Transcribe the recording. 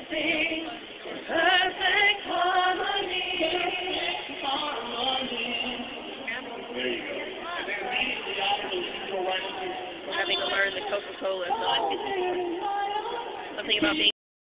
sing perfect harmony. There you go. And then immediately after those, you go right into Having to learn the Coca-Cola song. Something about being